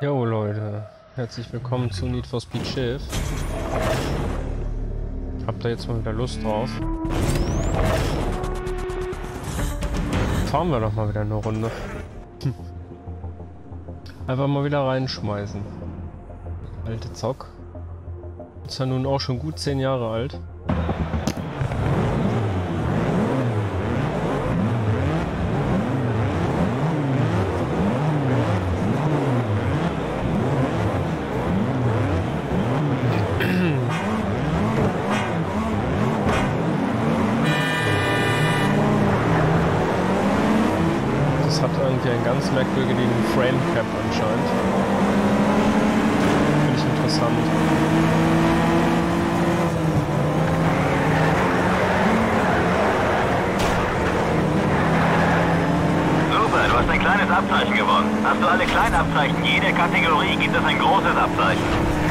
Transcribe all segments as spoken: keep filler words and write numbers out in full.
Jo Leute, herzlich willkommen zu Need for Speed Shift. Habt ihr jetzt mal wieder Lust drauf? Fahren wir doch mal wieder eine Runde. Hm. Einfach mal wieder reinschmeißen. Alte Zock. Ist ja nun auch schon gut zehn Jahre alt. Hat irgendwie einen ganz merkwürdigen Frame Cap anscheinend. Finde ich interessant. Super, du hast ein kleines Abzeichen gewonnen. Hast du alle kleinen Abzeichen jeder Kategorie, gibt es ein großes Abzeichen.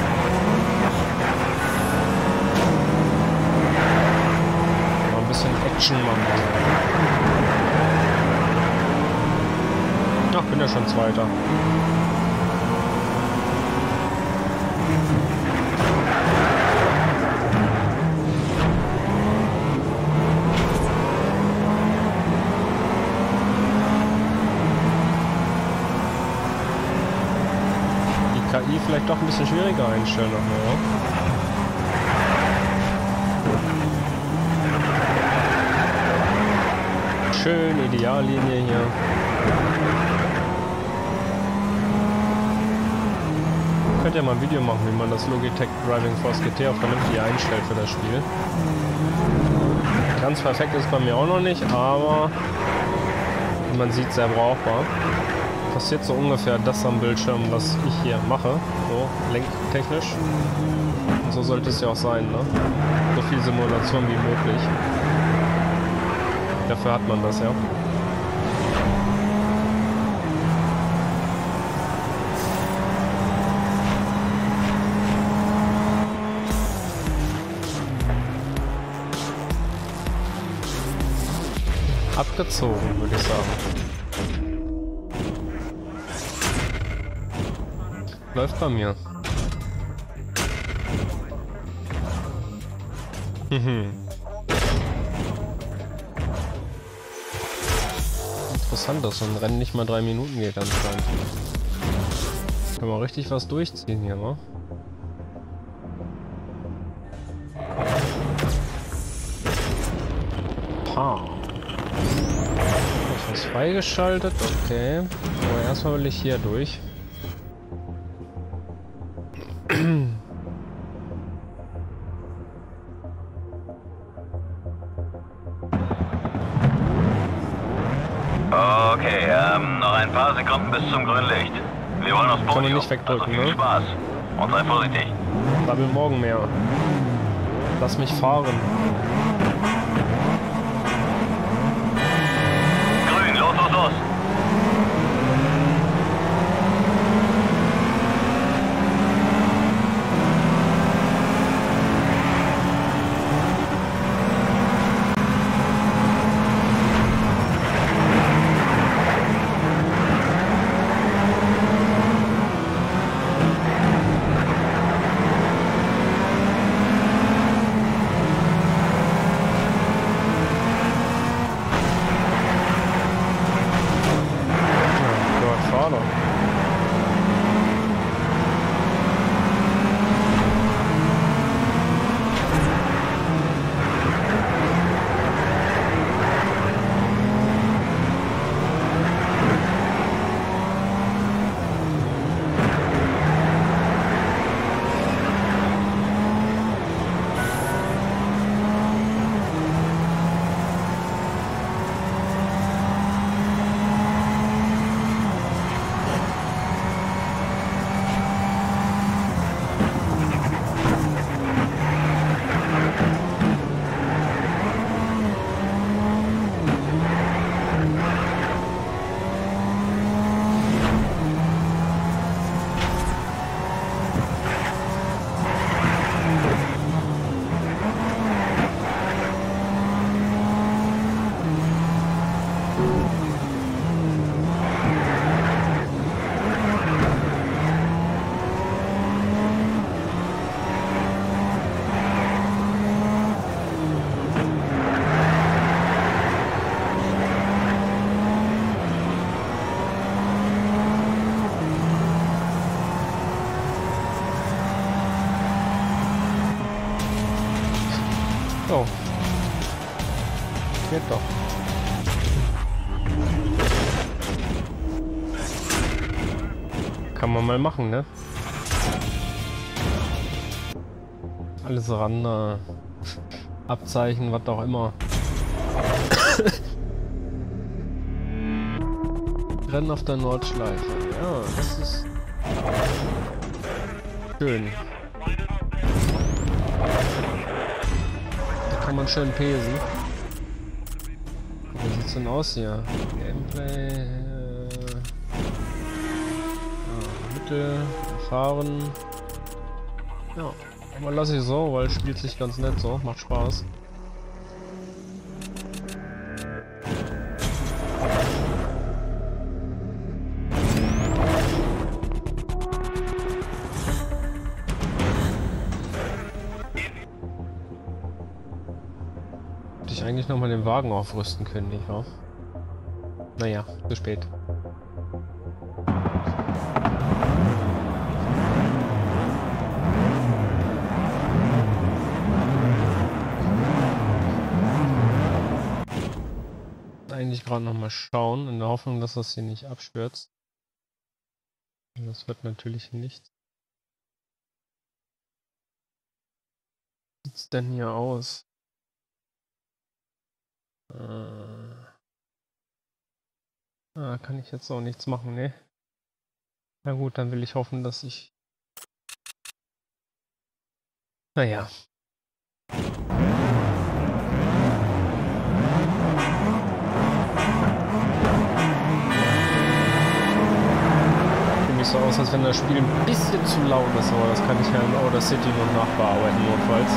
Mal ein bisschen Action machen. Ach, bin ja schon Zweiter. Die K I vielleicht doch ein bisschen schwieriger einstellen nachher, ja? Schön, Ideallinie hier. Könnt ihr mal ein Video machen, wie man das Logitech Driving Force G T auch vernünftig einstellt für das Spiel. Ganz perfekt ist bei mir auch noch nicht, aber man sieht, sehr brauchbar. Passiert so ungefähr das am Bildschirm, was ich hier mache, so lenktechnisch. Und so sollte es ja auch sein, ne? So viel Simulation wie möglich. Dafür hat man das ja. Abgezogen, würde ich sagen. Läuft bei mir. Mhm. Interessant, dass so ein Rennen nicht mal drei Minuten geht anscheinend. Können wir richtig was durchziehen hier, wa? Pa. Was freigeschaltet, okay. Aber erstmal will ich hier durch. Okay, ähm, noch ein paar Sekunden bis zum Grünlicht. Wir wollen aufs Podium. Kann man nicht wegdrücken, also viel ne? Spaß. Und sei vorsichtig. Babbel morgen mehr. Lass mich fahren. Grün, los, los, los. Oh. Geht doch. Kann man mal machen, ne? Alles ran, äh, Abzeichen, was auch immer. Rennen auf der Nordschleife. Ja, das ist schön. Da kann man schön pesen. Wie sieht's denn aus hier? Gameplay. Äh, ja, Mittel, Fahren. Ja, aber lasse ich so, weil es spielt sich ganz nett so, macht Spaß. Eigentlich noch mal den Wagen aufrüsten können, nicht wahr? Naja, zu spät. Eigentlich gerade noch mal schauen, in der Hoffnung, dass das hier nicht abstürzt. Das wird natürlich nicht. Wie sieht's denn hier aus? Ah, kann ich jetzt auch nichts machen, ne? Na gut, dann will ich hoffen, dass ich... Naja. Sieht mich so aus, als wenn das Spiel ein bisschen zu laut ist, aber das kann ich ja in Outer City noch nachbearbeiten, notfalls.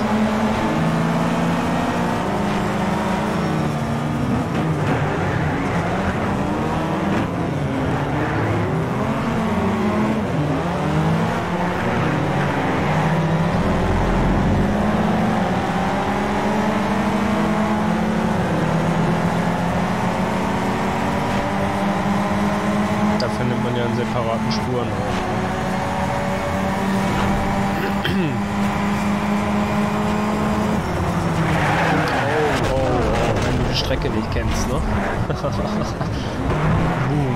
Separaten Spuren auch. Oh, oh, oh, wenn du die Strecke nicht kennst, ne? Boom.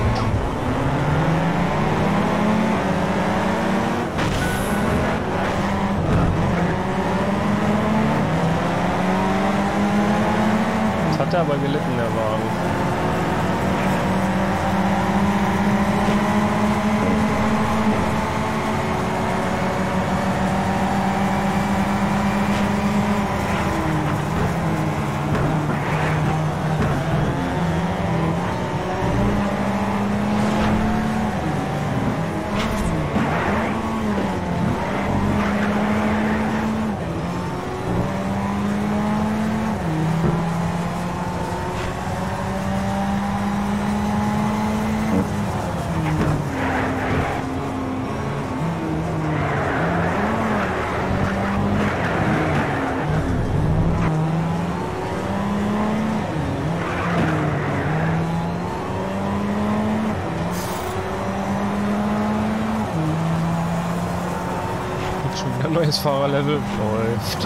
Das hat er aber gelitten, der Wagen. Neues Fahrerlevel läuft.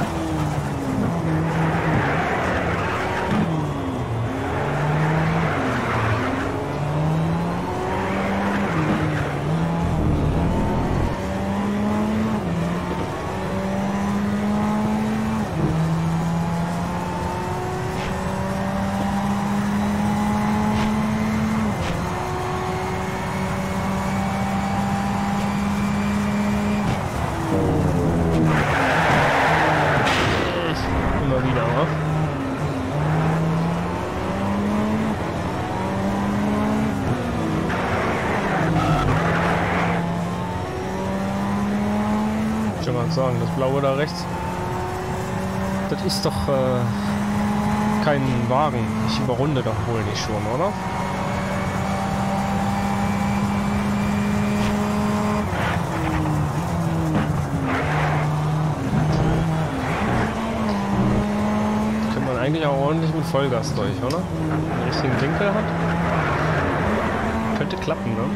Sagen, das blaue da rechts, das ist doch äh, kein Wagen. Ich überrunde doch wohl nicht schon, oder? Kann man eigentlich auch ordentlich mit Vollgas durch, oder? Wenn man den richtigen Winkel hat. Könnte klappen, ne?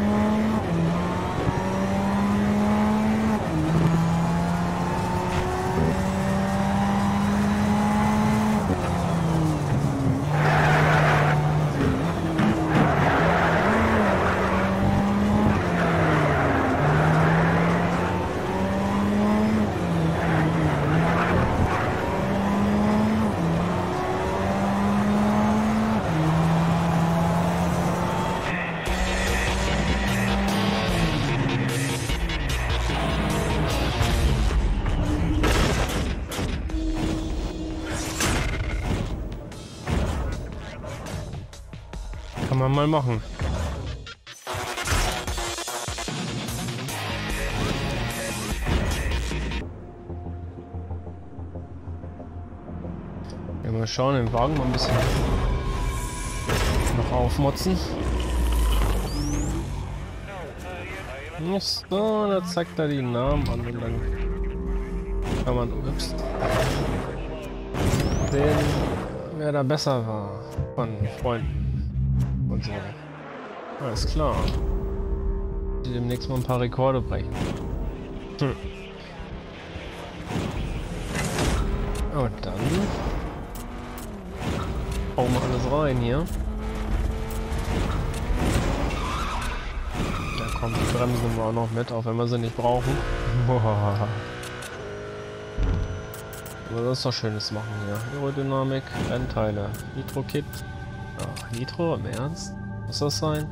man mal machen. Ja, mal schauen, den Wagen mal ein bisschen noch aufmotzen. So, da zeigt er die Namen an und dann kann man, ups, sehen, wer da besser war von Freunden und so. Alles klar. Die demnächst mal ein paar Rekorde brechen. Hm. Und dann hauen wir alles rein hier. Kommt, die Bremsen wir auch noch mit, auch wenn wir sie nicht brauchen. Boah. Aber das ist doch Schönes machen hier. Aerodynamik, Rennteile, Nitro-Kit. Ach, Nitro, im Ernst? Muss das sein?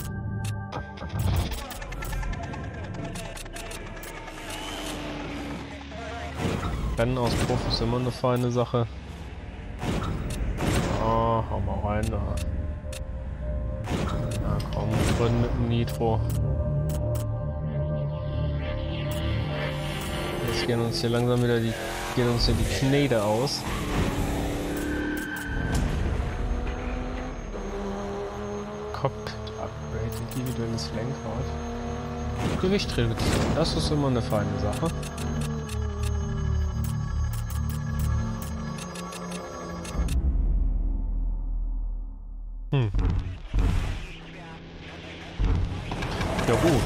Rennen aus Prof ist immer eine feine Sache. Ah, hau mal rein da. Na komm, drin mit dem Nitro. Jetzt gehen uns hier langsam wieder die, gehen uns hier die Knete aus. Cockpit Upgrade, individuelles Lenkrad. Gewichtreduktion, das ist immer eine feine Sache. Hm. Ja gut.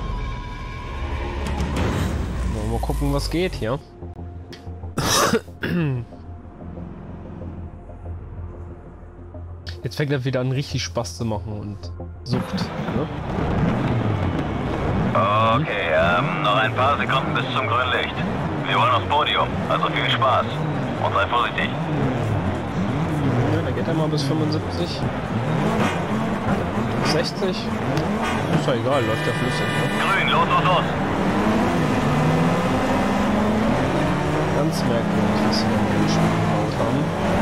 Mal gucken, was geht hier. Jetzt fängt er wieder an, richtig Spaß zu machen und sucht. Ne? Okay, ähm, noch ein paar Sekunden bis zum Grünlicht. Wir wollen aufs Podium, also viel Spaß. Und sei vorsichtig. Ja, da geht er mal bis fünfundsiebzig. sechzig. Ist ja egal, läuft ja flüssig. Ne? Grün, los, los, los! Ganz merkwürdig, was wir hier gebaut haben.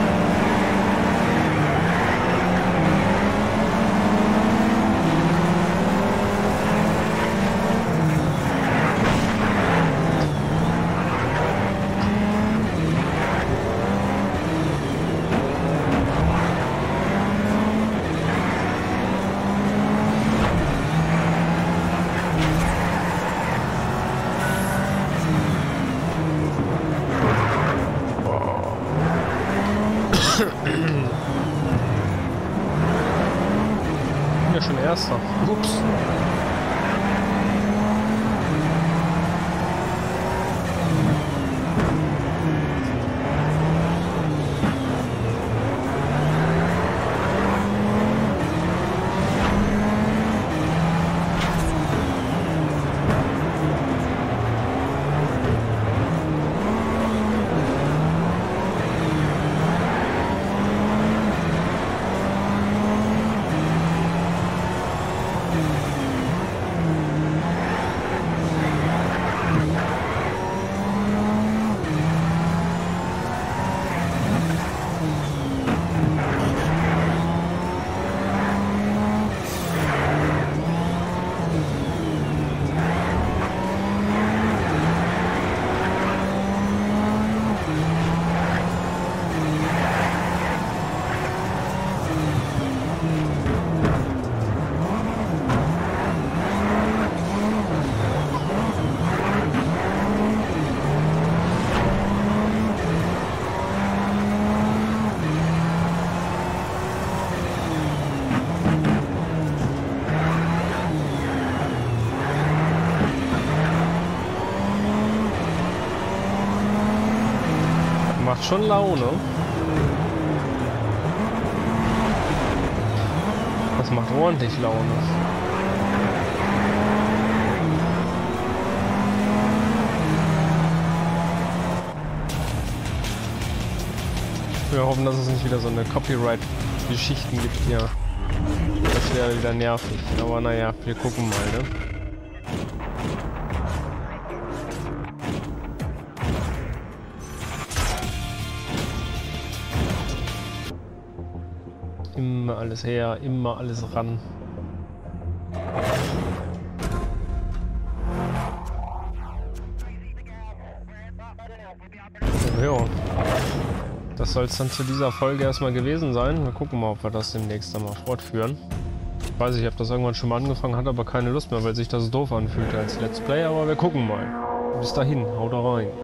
Ja, schon erster. Ups. Macht schon Laune. Das macht ordentlich Laune. Wir hoffen, dass es nicht wieder so eine Copyright-Geschichten gibt hier. Das wäre wieder nervig. Aber naja, wir gucken mal, ne? Immer alles her, immer alles ran. Jo. Das soll es dann zu dieser Folge erstmal gewesen sein. Wir gucken mal, ob wir das demnächst dann mal fortführen. Ich weiß, ich habe das irgendwann schon mal angefangen, hatte aber keine Lust mehr, weil sich das doof anfühlte als Let's Play, aber wir gucken mal. Bis dahin, haut rein.